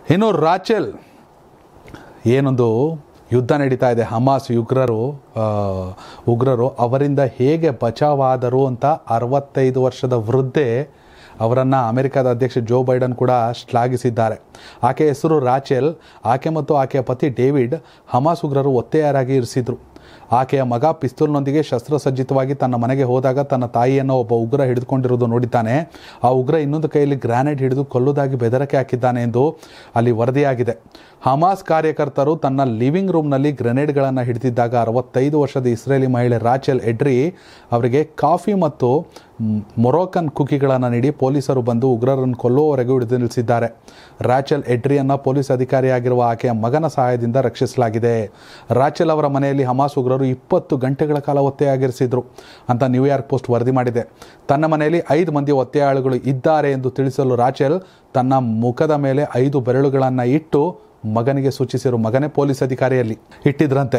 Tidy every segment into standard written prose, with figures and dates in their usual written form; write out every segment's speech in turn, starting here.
ಇನ್ನು ರಾಚೆಲ್ ಏನೊಂದು ಯುದ್ಧ ನಡೀತಾ ಇದೆ, ಹಮಾಸ್ ಉಗ್ರರು ಅವರಿಂದ ಹೇಗೆ ಬಚಾವಾದರು ಅಂತ 65 ವರ್ಷದ ವೃದ್ಧೆ ಅವರನ್ನು ಅಮೆರಿಕದ ಅಧ್ಯಕ್ಷ ಜೋ ಬೈಡನ್ ಕೂಡ ಶ್ಲಾಘಿಸಿದ್ದಾರೆ. ಆಕೆಯ ಹೆಸರು ರಾಚೆಲ್. ಆಕೆ ಮತ್ತು ಆಕೆಯ ಪತಿ ಡೇವಿಡ್ ಹಮಾಸ್ ಉಗ್ರರು ಒತ್ತೆಯಾರಾಗಿ ಇರಿಸಿದ್ರು. ಆಕೆಯ ಮಗ ಪಿಸ್ತೂಲ್ನೊಂದಿಗೆ ಶಸ್ತ್ರಸಜ್ಜಿತವಾಗಿ ತನ್ನ ಮನೆಗೆ ಹೋದಾಗ ತನ್ನ ತಾಯಿಯನ್ನು ಒಬ್ಬ ಉಗ್ರ ಹಿಡಿದುಕೊಂಡಿರುವುದು ನೋಡಿದ್ದಾನೆ. ಆ ಉಗ್ರ ಇನ್ನೊಂದು ಕೈಯಲ್ಲಿ ಗ್ರಾನೇಡ್ ಹಿಡಿದು ಕೊಲ್ಲುವುದಾಗಿ ಬೆದರಿಕೆ ಹಾಕಿದ್ದಾನೆ ಎಂದು ಅಲ್ಲಿ ವರದಿಯಾಗಿದೆ. ಹಮಾಸ್ ಕಾರ್ಯಕರ್ತರು ತನ್ನ ಲಿವಿಂಗ್ ರೂಮ್ನಲ್ಲಿ ಗ್ರೆನೇಡ್ಗಳನ್ನು ಹಿಡಿದಿದ್ದಾಗ 65 ವರ್ಷದ ಇಸ್ರೇಲಿ ಮಹಿಳೆ ರಾಚೆಲ್ ಎಡ್ರಿ ಅವರಿಗೆ ಕಾಫಿ ಮತ್ತು ಮೊರೊಕನ್ ಕುಕಿಗಳನ್ನು ನೀಡಿ ಪೊಲೀಸರು ಬಂದು ಉಗ್ರರನ್ನು ಕೊಲ್ಲುವವರೆಗೂ ಹಿಡಿದು ನಿಲ್ಲಿಸಿದ್ದಾರೆ. ರಾಚೆಲ್ ಎಡ್ರಿಯನ್ನು ಪೊಲೀಸ್ ಅಧಿಕಾರಿಯಾಗಿರುವ ಆಕೆಯ ಮಗನ ಸಹಾಯದಿಂದ ರಕ್ಷಿಸಲಾಗಿದೆ. ರಾಚೆಲ್ ಅವರ ಮನೆಯಲ್ಲಿ ಹಮಾಸ್ ಉಗ್ರರು 20 ಗಂಟೆಗಳ ಕಾಲ ಒತ್ತೆಯಾಗಿರಿಸಿದ್ರು ಅಂತ ನ್ಯೂಯಾರ್ಕ್ ಪೋಸ್ಟ್ ವರದಿ ಮಾಡಿದೆ. ತನ್ನ ಮನೆಯಲ್ಲಿ 5 ಮಂದಿ ಒತ್ತೆಯಾಳುಗಳು ಇದ್ದಾರೆ ಎಂದು ತಿಳಿಸಲು ರಾಚೆಲ್ ತನ್ನ ಮುಖದ ಮೇಲೆ 5 ಬೆರಳುಗಳನ್ನು ಇಟ್ಟು ಮಗನಿಗೆ ಸೂಚಿಸಿರು. ಮಗನೇ ಪೊಲೀಸ್ ಅಧಿಕಾರಿಯಲ್ಲಿ ಇಟ್ಟಿದ್ರಂತೆ.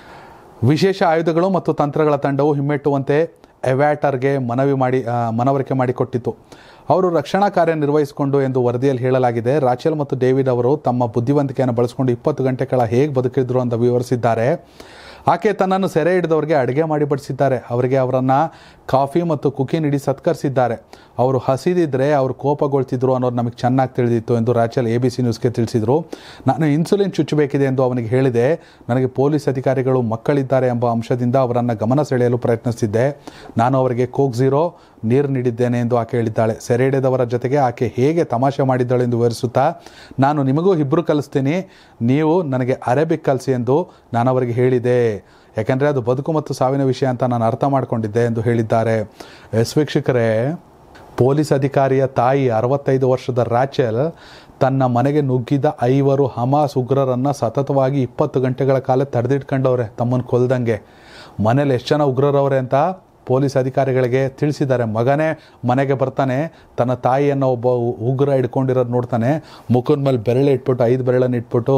ವಿಶೇಷ ಆಯುಧಗಳು ಮತ್ತು ತಂತ್ರಗಳ ತಂಡವು ಹಿಮ್ಮೆಟ್ಟುವಂತೆ ಎವ್ಯಾಟರ್ಗೆ ಮನವರಿಕೆ ಮಾಡಿಕೊಟ್ಟಿತು. ಅವರು ರಕ್ಷಣಾ ಕಾರ್ಯ ನಿರ್ವಹಿಸಿಕೊಂಡು ಎಂದು ವರದಿಯಲ್ಲಿ ಹೇಳಲಾಗಿದೆ. ರಾಚೆಲ್ ಮತ್ತು ಡೇವಿಡ್ ಅವರು ತಮ್ಮ ಬುದ್ಧಿವಂತಿಕೆಯನ್ನು ಬಳಸಿಕೊಂಡು 20 ಗಂಟೆಗಳ ಹೇಗೆ ಬದುಕಿದ್ರು ಅಂತ ವಿವರಿಸಿದ್ದಾರೆ. ಆಕೆ ತನ್ನನ್ನು ಸೆರೆ ಹಿಡಿದವರಿಗೆ ಅಡುಗೆ ಮಾಡಿ ಬಡಿಸಿದ್ದಾರೆ. ಅವರನ್ನು ಕಾಫಿ ಮತ್ತು ಕುಕಿ ನೀಡಿ ಸತ್ಕರಿಸಿದ್ದಾರೆ. ಅವರು ಹಸಿದಿದ್ದರೆ ಅವರು ಕೋಪಗೊಳ್ತಿದ್ರು ಅನ್ನೋದು ನಮಗೆ ಚೆನ್ನಾಗಿ ತಿಳಿದಿತ್ತು ಎಂದು ರಾಚೆಲ್ ABC ನ್ಯೂಸ್ಗೆ ತಿಳಿಸಿದರು. ನಾನು ಇನ್ಸುಲಿನ್ ಚುಚ್ಚಬೇಕಿದೆ ಎಂದು ಅವನಿಗೆ ಹೇಳಿದೆ. ನನಗೆ ಪೊಲೀಸ್ ಅಧಿಕಾರಿಗಳು ಮಕ್ಕಳಿದ್ದಾರೆ ಎಂಬ ಅಂಶದಿಂದ ಅವರನ್ನು ಗಮನ ಸೆಳೆಯಲು ಪ್ರಯತ್ನಿಸಿದ್ದೆ. ನಾನು ಅವರಿಗೆ ಕೋಕ್ ಝೀರೋ ನೀರು ನೀಡಿದ್ದೇನೆ ಎಂದು ಆಕೆ ಹೇಳಿದ್ದಾಳೆ. ಸೆರೆ ಹಿಡಿದವರ ಜೊತೆಗೆ ಆಕೆ ಹೇಗೆ ತಮಾಷೆ ಮಾಡಿದ್ದಾಳೆ ಎಂದು ವಿವರಿಸುತ್ತಾ, ನಾನು ನಿಮಗೂ ಹಿಬ್ರು ಕಲಿಸ್ತೀನಿ, ನೀವು ನನಗೆ ಅರೇಬಿಕ್ ಕಲಿಸಿ ಎಂದು ನಾನು ಅವರಿಗೆ ಹೇಳಿದೆ. ಯಾಕೆಂದರೆ ಅದು ಬದುಕು ಮತ್ತು ಸಾವಿನ ವಿಷಯ ಅಂತ ನಾನು ಅರ್ಥ ಮಾಡಿಕೊಂಡಿದ್ದೆ ಎಂದು ಹೇಳಿದ್ದಾರೆ. ವೀಕ್ಷಕರೇ, ಪೊಲೀಸ್ ಅಧಿಕಾರಿಯ ತಾಯಿ 65 ವರ್ಷದ ರಾಚೆಲ್ ತನ್ನ ಮನೆಗೆ ನುಗ್ಗಿದ 5 ಹಮಾಸ್ ಉಗ್ರರನ್ನು ಸತತವಾಗಿ 20 ಗಂಟೆಗಳ ಕಾಲ ತಡೆದಿಟ್ಕೊಂಡವ್ರೆ, ತಮ್ಮನ್ನು ಕೊಲ್ದಂಗೆ. ಮನೇಲಿ ಎಷ್ಟು ಜನ ಉಗ್ರರವ್ರೆ ಅಂತ ಪೊಲೀಸ್ ಅಧಿಕಾರಿಗಳಿಗೆ ತಿಳಿಸಿದ್ದಾರೆ. ಮಗನೇ ಮನೆಗೆ ಬರ್ತಾನೆ, ತನ್ನ ತಾಯಿಯನ್ನು ಒಬ್ಬ ಉಗ್ರ ಹಿಡ್ಕೊಂಡಿರೋದು ನೋಡ್ತಾನೆ, ಮುಖದ ಮೇಲೆ ಬೆರಳು ಇಟ್ಬಿಟ್ಟು 5 ಬೆರಳನ್ನು ಇಟ್ಬಿಟ್ಟು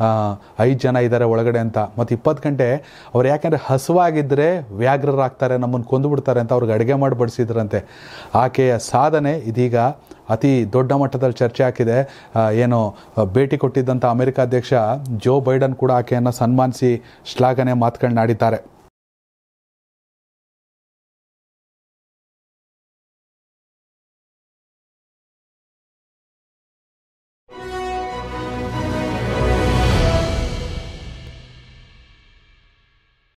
5 ಜನ ಇದ್ದಾರೆ ಒಳಗಡೆ ಅಂತ. ಮತ್ತು 20 ಗಂಟೆ ಅವ್ರು ಯಾಕೆಂದರೆ ಹಸುವಾಗಿದ್ದರೆ ವ್ಯಾಘ್ರರಾಗ್ತಾರೆ, ನಮ್ಮನ್ನು ಕೊಂದುಬಿಡ್ತಾರೆ ಅಂತ ಅವ್ರಿಗೆ ಅಡುಗೆ ಮಾಡಿ ಬಡಿಸಿದ್ರಂತೆ. ಆಕೆಯ ಸಾಧನೆ ಇದೀಗ ಅತಿ ದೊಡ್ಡ ಮಟ್ಟದಲ್ಲಿ ಚರ್ಚೆ ಹಾಕಿದೆ. ಭೇಟಿ ಕೊಟ್ಟಿದ್ದಂಥ ಅಮೆರಿಕ ಅಧ್ಯಕ್ಷ ಜೋ ಬೈಡನ್ ಕೂಡ ಆಕೆಯನ್ನು ಸನ್ಮಾನಿಸಿ ಶ್ಲಾಘನೆ ಮಾತುಗಳನ್ನಾಡಿದ್ದಾರೆ.